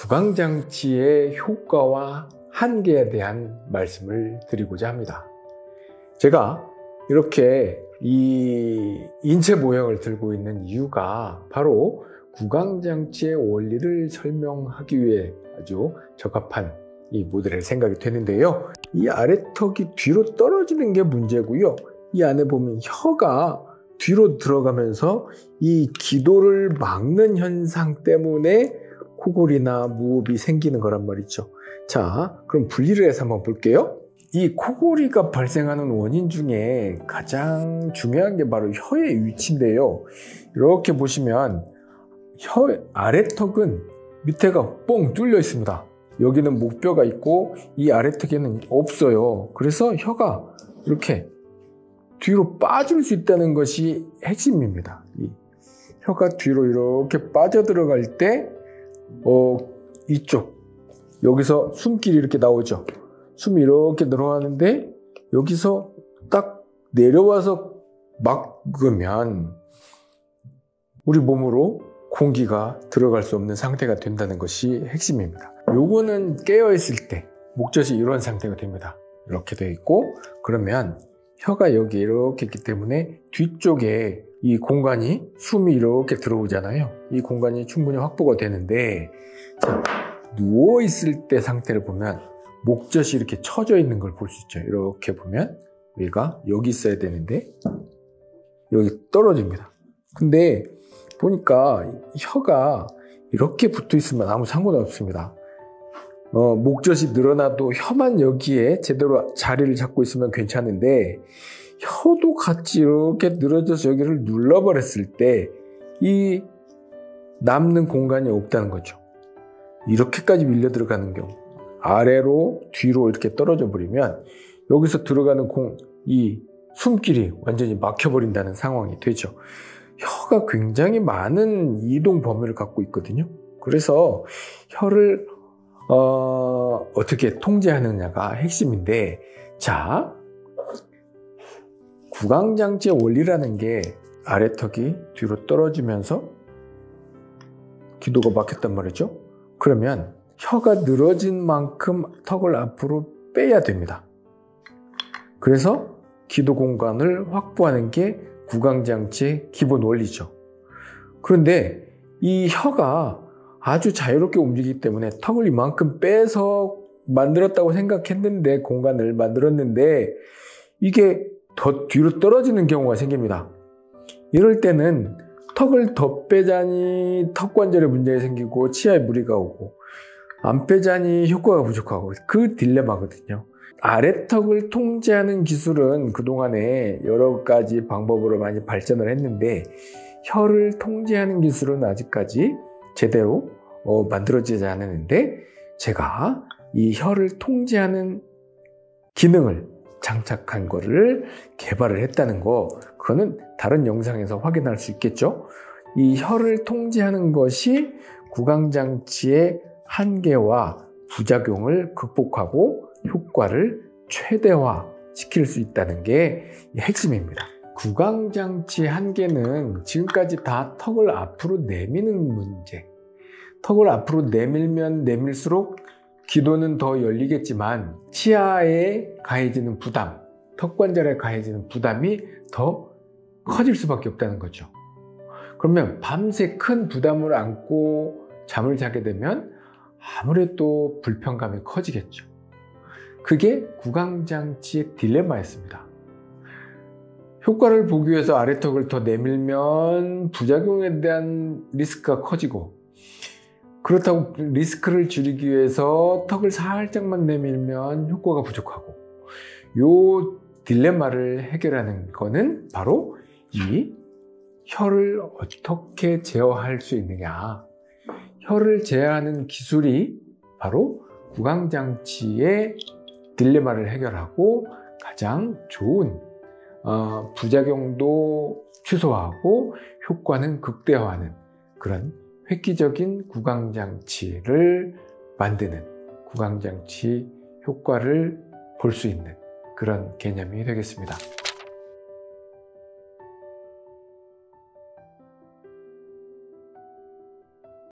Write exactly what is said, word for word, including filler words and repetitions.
구강장치의 효과와 한계에 대한 말씀을 드리고자 합니다. 제가 이렇게 이 인체 모형을 들고 있는 이유가 바로 구강장치의 원리를 설명하기 위해 아주 적합한 이 모델의 생각이 되는데요. 이 아래턱이 뒤로 떨어지는 게 문제고요. 이 안에 보면 혀가 뒤로 들어가면서 이 기도를 막는 현상 때문에 코골이나 무호흡이 생기는 거란 말이죠. 자, 그럼 분리를 해서 한번 볼게요. 이 코골이가 발생하는 원인 중에 가장 중요한 게 바로 혀의 위치인데요. 이렇게 보시면 혀 아래턱은 밑에가 뻥 뚫려 있습니다. 여기는 목뼈가 있고 이 아래턱에는 없어요. 그래서 혀가 이렇게 뒤로 빠질 수 있다는 것이 핵심입니다. 이 혀가 뒤로 이렇게 빠져들어갈 때 어, 이쪽 여기서 숨길이 이렇게 나오죠. 숨이 이렇게 들어가는데 여기서 딱 내려와서 막으면 우리 몸으로 공기가 들어갈 수 없는 상태가 된다는 것이 핵심입니다. 요거는 깨어있을 때 목젖이 이런 상태가 됩니다. 이렇게 되어 있고, 그러면 혀가 여기 이렇게 있기 때문에 뒤쪽에 이 공간이 숨이 이렇게 들어오잖아요. 이 공간이 충분히 확보가 되는데, 자, 누워있을 때 상태를 보면 목젖이 이렇게 처져 있는 걸 볼 수 있죠. 이렇게 보면 여기가 여기 있어야 되는데 여기 떨어집니다. 근데 보니까 혀가 이렇게 붙어 있으면 아무 상관없습니다. 어, 목젖이 늘어나도 혀만 여기에 제대로 자리를 잡고 있으면 괜찮은데, 혀도 같이 이렇게 늘어져서 여기를 눌러버렸을 때 이 남는 공간이 없다는 거죠. 이렇게까지 밀려 들어가는 경우, 아래로 뒤로 이렇게 떨어져 버리면 여기서 들어가는 공, 이 숨길이 완전히 막혀버린다는 상황이 되죠. 혀가 굉장히 많은 이동 범위를 갖고 있거든요. 그래서 혀를 어, 어떻게 통제하느냐가 핵심인데, 자, 구강장치의 원리라는 게 아래턱이 뒤로 떨어지면서 기도가 막혔단 말이죠. 그러면 혀가 늘어진 만큼 턱을 앞으로 빼야 됩니다. 그래서 기도 공간을 확보하는 게 구강장치의 기본 원리죠. 그런데 이 혀가 아주 자유롭게 움직이기 때문에 턱을 이만큼 빼서 만들었다고 생각했는데, 공간을 만들었는데 이게 더 뒤로 떨어지는 경우가 생깁니다. 이럴 때는 턱을 더 빼자니 턱관절에 문제가 생기고 치아에 무리가 오고, 안 빼자니 효과가 부족하고, 그 딜레마거든요. 아래턱을 통제하는 기술은 그동안에 여러 가지 방법으로 많이 발전을 했는데, 혀를 통제하는 기술은 아직까지 제대로 어, 만들어지지 않았는데, 제가 이 혀를 통제하는 기능을 장착한 거를 개발을 했다는 거, 그거는 다른 영상에서 확인할 수 있겠죠. 이 혀를 통제하는 것이 구강장치의 한계와 부작용을 극복하고 효과를 최대화 시킬 수 있다는 게 핵심입니다. 구강장치의 한계는 지금까지 다 턱을 앞으로 내미는 문제, 턱을 앞으로 내밀면 내밀수록 기도는 더 열리겠지만 치아에 가해지는 부담, 턱관절에 가해지는 부담이 더 커질 수밖에 없다는 거죠. 그러면 밤새 큰 부담을 안고 잠을 자게 되면 아무래도 불편감이 커지겠죠. 그게 구강장치의 딜레마였습니다. 효과를 보기 위해서 아래턱을 더 내밀면 부작용에 대한 리스크가 커지고, 그렇다고 리스크를 줄이기 위해서 턱을 살짝만 내밀면 효과가 부족하고, 요 딜레마를 해결하는 거는 바로 이 혀를 어떻게 제어할 수 있느냐, 혀를 제어하는 기술이 바로 구강장치의 딜레마를 해결하고 가장 좋은 어, 부작용도 최소화하고 효과는 극대화하는 그런 획기적인 구강장치를 만드는, 구강장치 효과를 볼 수 있는 그런 개념이 되겠습니다.